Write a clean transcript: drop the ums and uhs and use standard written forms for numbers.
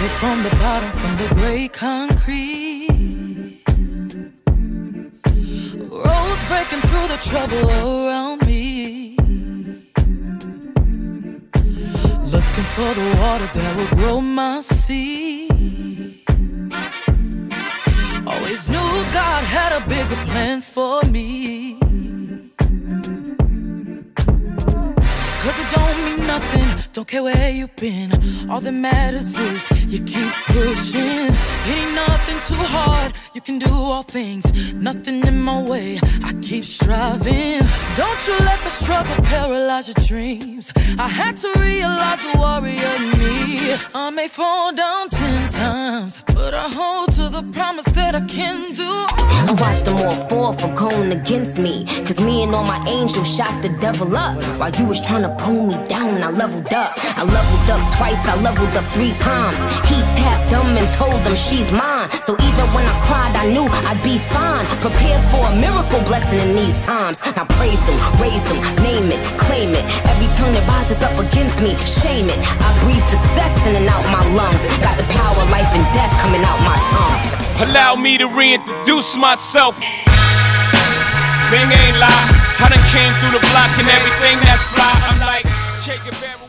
Started from the bottom, from the gray concrete. Roads breaking through the trouble around me. Looking for the water that will grow my seed. Always knew God had a bigger plan for me. Cause it don't mean nothing, don't care where you've been. All that matters is you keep pushing. It ain't nothing too hard, you can do all things. Nothing in my way, I keep striving. Don't you let the struggle paralyze your dreams. I had to realize the warrior in me. I may fall down 10 times, but I hold to the promise that I can do. I watched them all fall for going against me. Cause me and all my angels shot the devil up. While you was trying to pull me down, I leveled up. I leveled up twice, I leveled up 3 times. He tapped them and told them she's mine. So even when I cried, I knew I'd be fine. Prepared for a miracle blessing in these times. Now praise him, raise him, name it, claim it. Every tongue that rises up against me, shame it. I breathe success in and out my lungs. Got the power, life and death coming out my tongue. Allow me to reintroduce myself. Thing ain't lie, I done came through the block and everything that's fly. I'm like Che Guevara.